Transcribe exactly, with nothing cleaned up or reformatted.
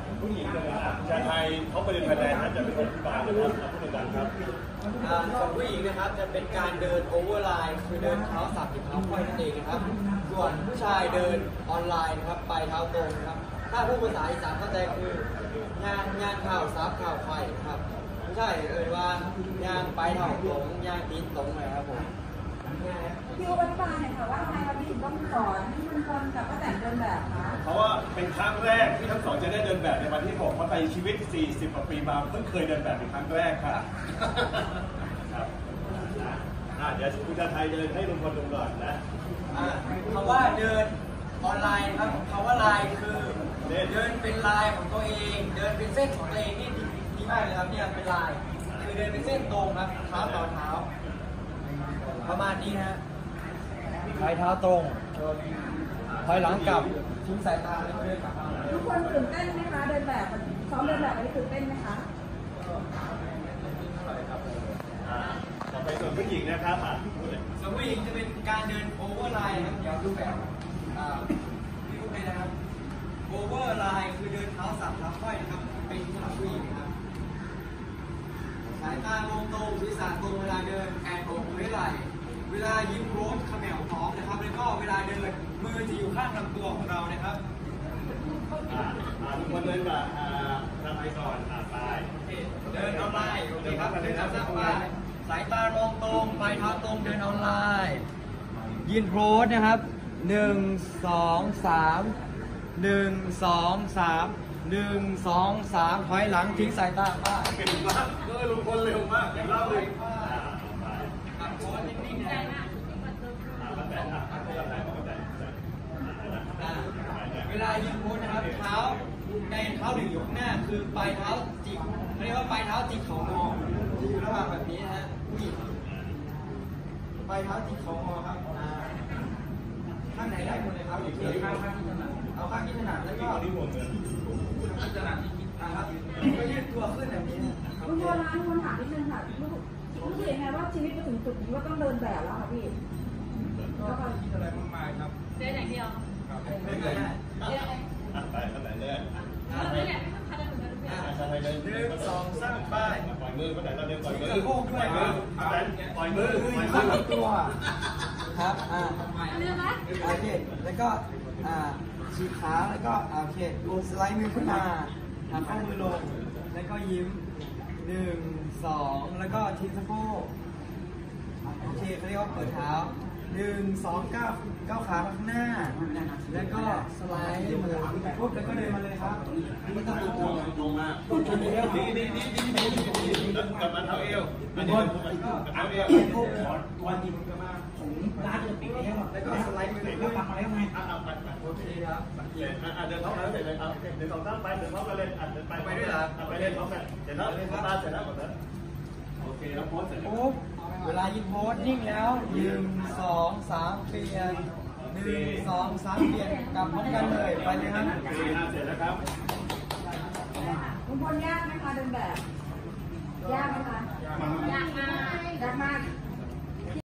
ผู้หญิงเลยนะชายไทยเขาไปเดินภายในนะจะเป็นคนบาร์นะครับผู้จัดการครับส่วนผู้หญิงนะครับจะเป็นการเดินโอเวอร์ไลน์คือเดินเท้าสับถึงเท้าค่อยนั่นเองนะครับส่วนผู้ชายเดินออนไลน์นะครับไปเท้าตรงนะครับถ้าผู้ภาษาอีสานเข้าใจคืองานงานข่าวซับข่าวไฟครับไม่ใช่เอ่ยว่างานไปเท้าตรงงานตีนตรงเลยครับผมพี่อุปนิบาลเนี่ยค่ะว่าทำไมวันนี้ถึงต้องสอนที่มันคนกับป้าแตนเดินแบบคะเพราะว่าเป็นครั้งแรกที่ทั้งสองจะได้เดินแบบในวันที่หกเพราะในชีวิตสี่สิบกว่าปีมาเพิ่งเคยเดินแบบเป็นครั้งแรกค่ะครับเดี๋ยวคุณชาไทยเดินให้ลุงพลลงก่อนนะคำว่าเดินออนไลน์ครับคำว่าไลน์คือเดินเป็นลายของตัวเองเดินเป็นเส้นของตัวเองนี่ดีมากเลยครับเนี่ยเป็นลายคือเดินเป็นเส้นตรงครับเท้าต่อเท้าประมาณนี้ฮะถอยเท้าตรงถอยหลังกลับทิ้งสายตาแล้วเดินกลับมาทุกคนตื่นเต้นไหมคะเดินแบบซ้อมเดินแบบอะไรตื่นเต้นไหมคะต่อไปส่วนผู้หญิงนะครับส่วนผู้หญิงจะเป็นการเดินโอเวอร์ไลน์ครับเดี๋ยวดูแบบพี่พูดเลยนะครับโอเวอร์ไลน์คือเดินเท้าสับเท้าค่อยนะครับเป็นสำหรับผู้หญิงครับสายตามองตรงศีรษะตรงเวลาเดินแอนอกไม่ไหลเวลายิ้มโค้งขมวท้องนะครับแล้วก็เวลาเดินมือจะอยู่ข้างลำตัวของเรานะครับทุกคนเดินกับทำไปก่อนไปเดินออนไลน์โอเคครับเดินสับไปสายตามองตรงปลายเท้าตรงเดินออนไลน์ยืนโพสนะครับหนึ่งสองสามหนึ่งสองสามหนึ่งสองสามถอยหลังทิ้งสายตาป้าเก่งมากก็ลุงพลเร็วมากอย่างเล่าเลยเวลายืนโพสนะครับเท้าในเท้าหนึ่งอยู่ข้างหน้าคือปลายเท้าจิกเรียกว่าปลายเท้าจิกเขางอจะอยู่ระหว่างแบบนี้นะฮะผู้หญิงปลายเท้าจิกเขางอครับข้างไหนได้หมดเลยครับอยู่ที่ข้างข้างที่ถนัดเอาข้างที่ถนัดแล้วก็ที่หมดเลยถนัดที่คิดนะครับก็ยืดตัวขึ้นแบบนี้นะลุงพลนะลุงพลถามนิดนึงค่ะรู้รู้สึกยังไงว่าชีวิตมาถึงจุดนี้ว่าต้องเดินแบบแล้วค่ะพี่ก็คิดอะไรมากมายครับเดินอย่างเดียวเดินเลยไปข้างไหนเลยเดินเนี่ยไม่ต้องพัฒนาถึงกันทุกอย่างไปเลยหนึ่งสองสามไปปล่อยมือข้างไหนเราเดินปล่อยมือโค้งด้วยปล่อยมือปล่อยมือข้างตัวครับอ่าเรื่องไหมโอเคแล้วก็อ่าฉีกขาแล้วก็โอเคลงสไลด์มือขึ้นมาทำข้อมือลงแล้วก็ยิ้มหนึ่งสองแล้วก็ทิ้งสะโพกโอเคเขาเรียกว่าเปิดเท้าหนึ่งสองเก้าเก้าขาข้างหน้าแล้วก็สไลด์มือปุ๊บแล้วก็เดินมาเลยครับไม่ต้องตรงตรงมาดีดีดีดีดีกับมันเท้าเอวอันนี้เท้าเอวพวกตัวดีมันก็มาผมร้านจะปิดแล้วแล้วก็สไลด์มือแล้วปักมาแล้วไงอ่าไปไปโอเคครับเดินท้องแล้วเสร็จเลยครับเดินท้องตั้งไปเดินท้องกันเลยอ่ะเดินไปไปด้วยเหรอไปเดินท้องกันเสร็จแล้วเดินตาเสร็จแล้วหมดแล้วโอเคแล้วโพสเสร็จปุ๊บเวลายิงโพสนิ่งแล้วหนึ่งสองสามเปลี่ยนหนึ่งสองสามเปลี่ยนกลับพร้อมกันเลยไปเลยครับเสร็จแล้วครับลุงพลยากไหมคะเดินแบบยากไหมคะยากมากยากมาก